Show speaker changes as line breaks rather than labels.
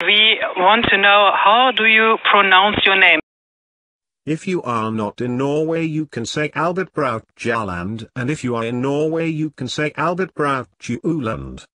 We want to know, how do you pronounce your name?
If you are not in Norway you can say Albert Braut Tjåland, and if you are in Norway you can say Albert Braut Tjåland.